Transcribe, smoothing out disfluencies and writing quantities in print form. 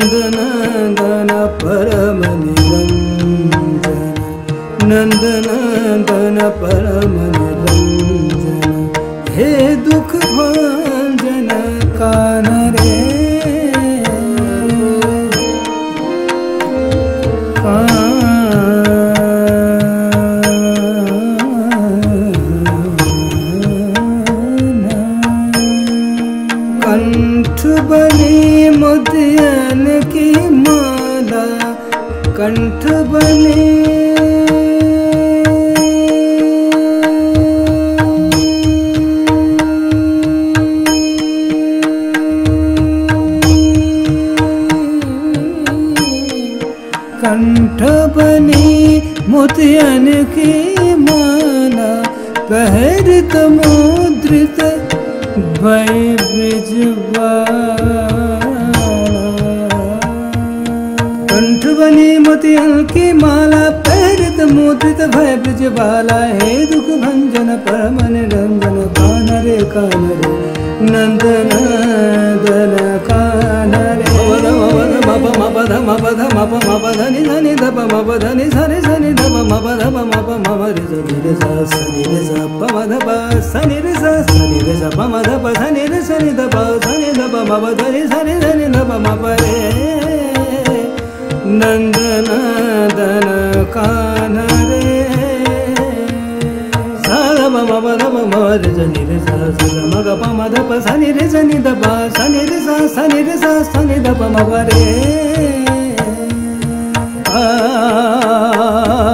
नंदनंदन परम निरंजन, नंदनंदन परम निरंजन, हे दुख भंजन कान रे कंठ बनी मोतियन की माला, कंठ बनी कंठ बनी मोतियन की माला, पहरित मुद्रित भय कंठ बनी मोतियन की माला, पहरित मुद्रित भय ब्रजबाला, हे दुख भंजन परम निरंजन कान रे नंदनंदन कान रे। मप मप ध मप ध मप मप धनि धनि धप मप धनि सनि सनि धप मप धप मप मप रे रे सा सनि रे सा प म ध प सनि रे सा सनि रे सा प म ध प सनि रे सनि ध प सनि ध प मप धनि सनि धनि धप मप रे नंदनंदन कान रे सा ध प मप ध प म रे जनि रे सा सा म ग प म ध प सनि रे सनि ध प सनि रे सा सनि रे सा सनि ध प मप रे